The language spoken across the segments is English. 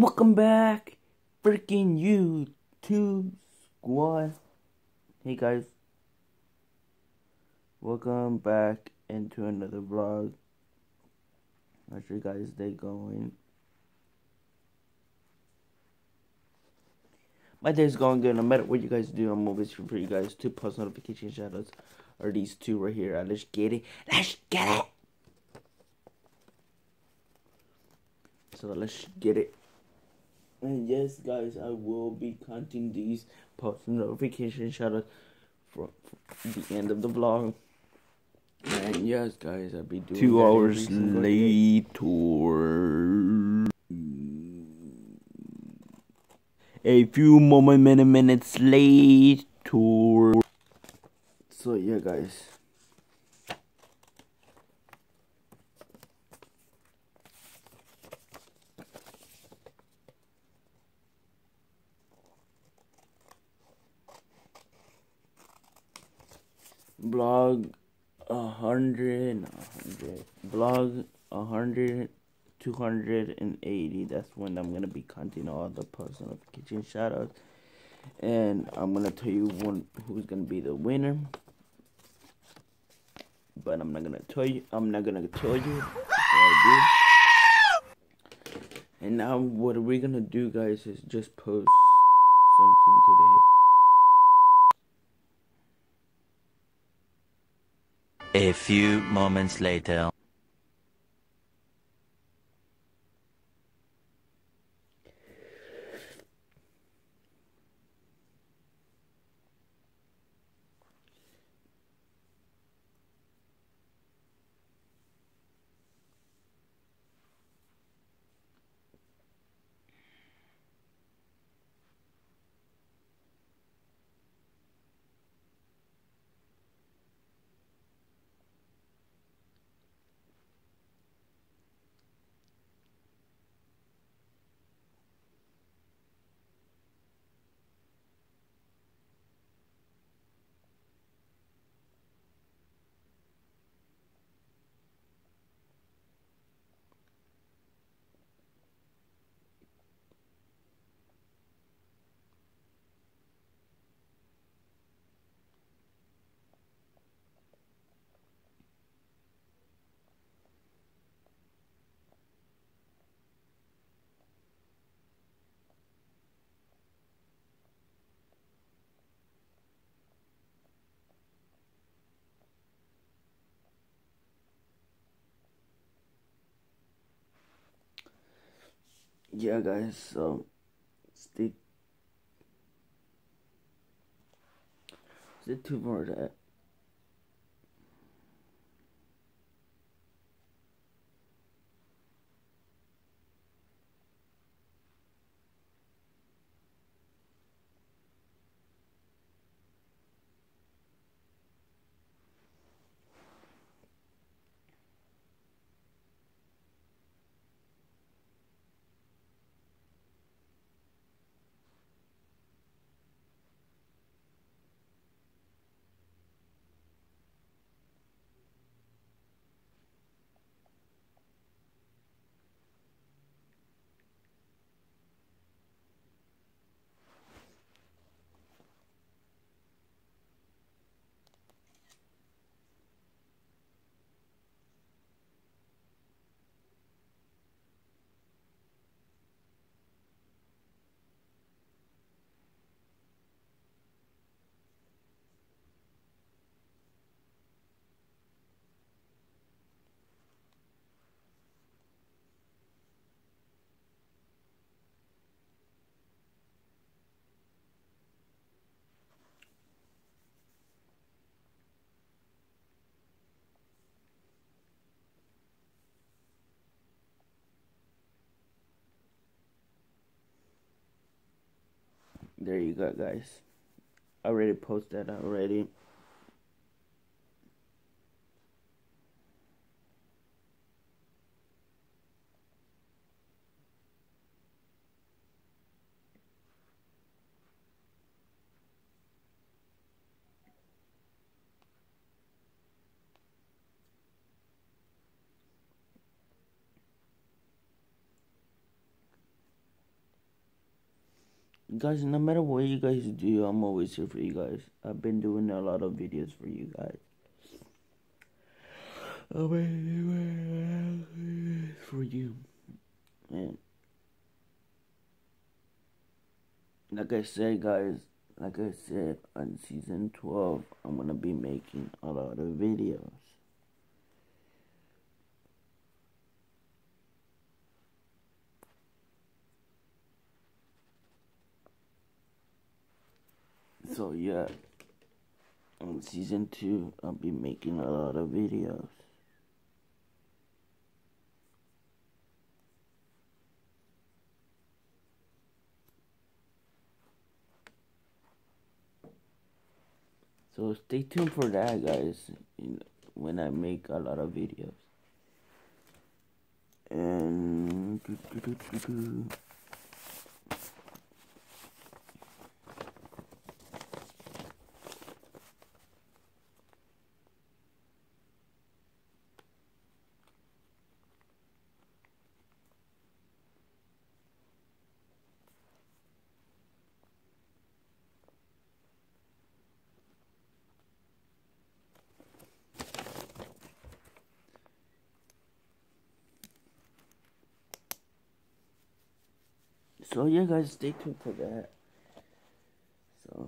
Welcome back, freaking YouTube squad. Hey guys, welcome back into another vlog. How's your guys' day going? My day's going good. No matter what you guys do, I'm always here for you guys. 2 post notification shoutouts are these two right here. Let's get it. Let's get it. So let's get it. And yes, guys, I will be counting these post notification shoutouts for the end of the vlog. And yes, guys, I'll be doing 2 hours later. A few minutes later. So yeah, guys. Blog 100, 280. That's when I'm gonna be counting all the post notification shoutouts, and I'm gonna tell you who's gonna be the winner. But I'm not gonna tell you. And now what we're gonna do, guys, is just post something today. A few moments later. Yeah, guys. So stay tuned for that. There you go, guys. I already posted that already. Guys, no matter what you guys do, I'm always here for you guys. I've been doing a lot of videos for you guys. I've been doing for you. And like I said, guys, on season 12, I'm gonna be making a lot of videos. So yeah, on season 2, I'll be making a lot of videos. So stay tuned for that, guys, when I make a lot of videos. And so yeah, guys, stay tuned for that. So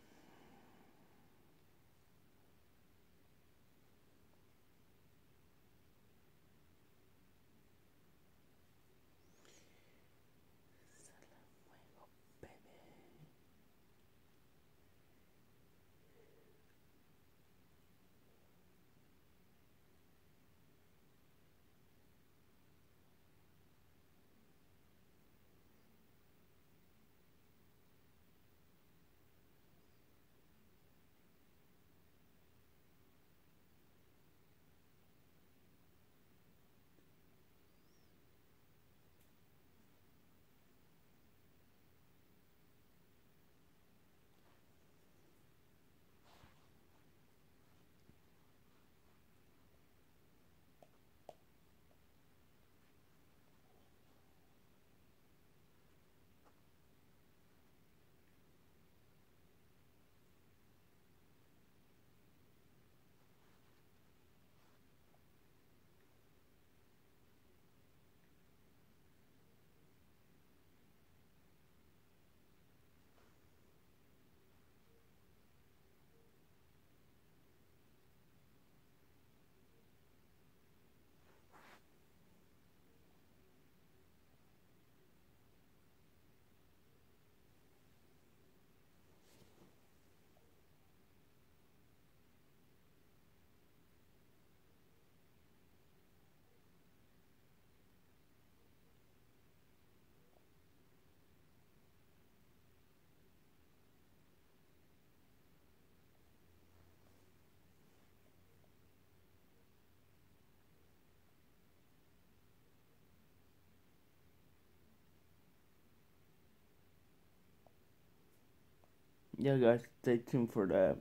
yeah, guys, stay tuned for that.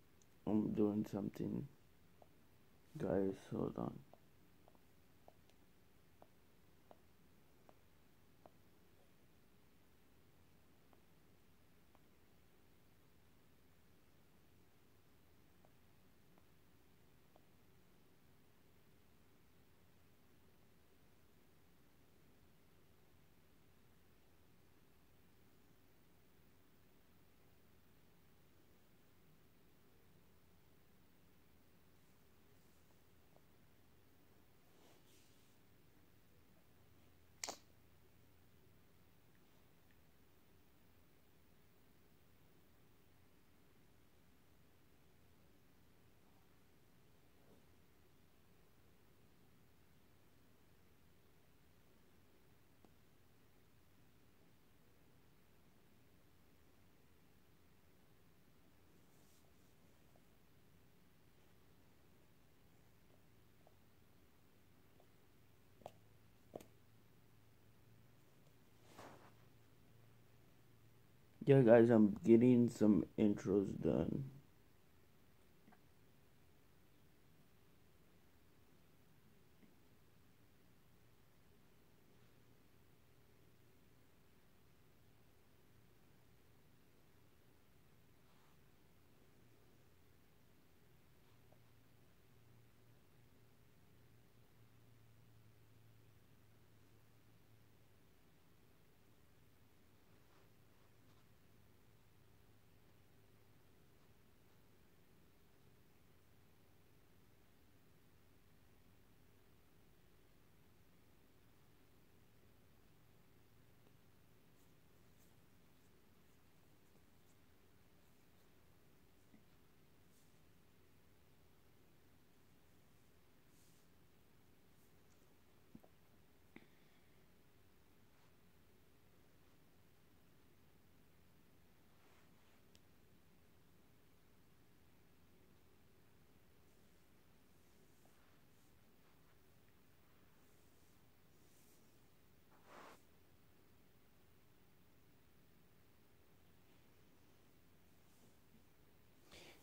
I'm doing something. Guys, hold on. Yeah, guys, I'm getting some intros done.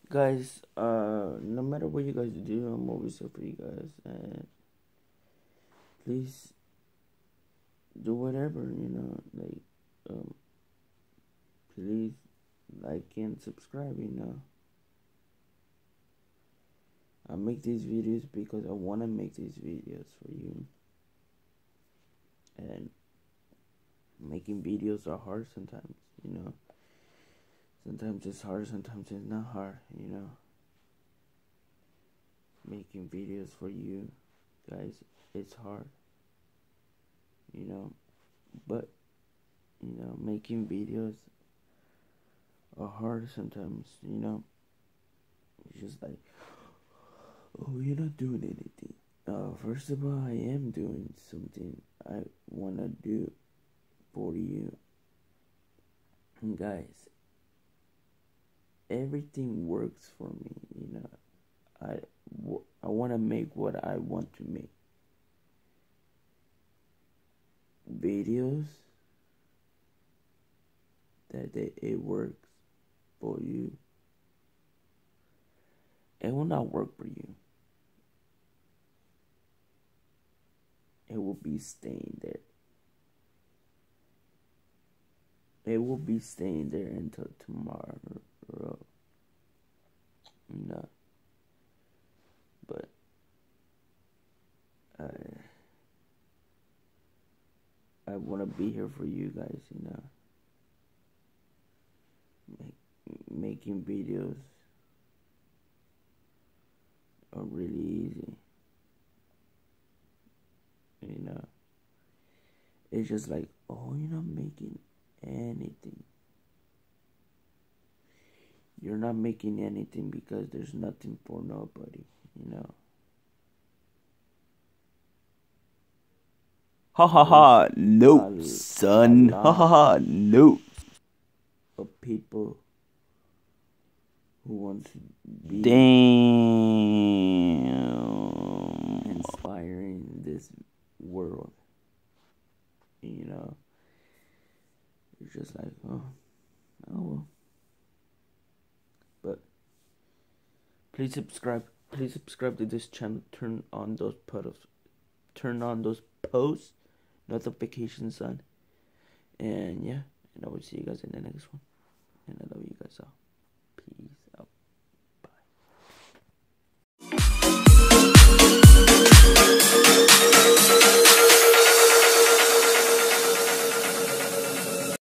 guys, no matter what you guys do, I'm always here for you guys, and please do whatever, like, please like and subscribe, I make these videos because I want to make these videos for you, and making videos are hard sometimes, sometimes it's hard, sometimes it's not hard, making videos for you guys, it's hard, but making videos are hard sometimes, it's just like, oh, you're not doing anything. First of all, I am doing something I want to do for you. And guys, everything works for me, I want to make what I want to make. Videos that it works for you. It will not work for you. It will be staying there. It will be staying there until tomorrow. But I want to be here for you guys, making videos are really easy, it's just like, oh, you're not making anything. You're not making anything because there's nothing for nobody, Ha ha ha, nope, son. Ha ha ha, nope. of people who want to be Damn. inspiring this world, it's just like, oh well. But please subscribe to this channel, turn on those post notifications on, and yeah, and I will see you guys in the next one.